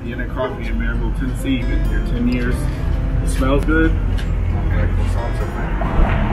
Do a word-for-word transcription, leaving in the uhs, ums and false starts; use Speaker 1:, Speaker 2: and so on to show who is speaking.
Speaker 1: Vienna Coffee in Maryville, Tennessee. Been here ten years. It smells good. The croissants are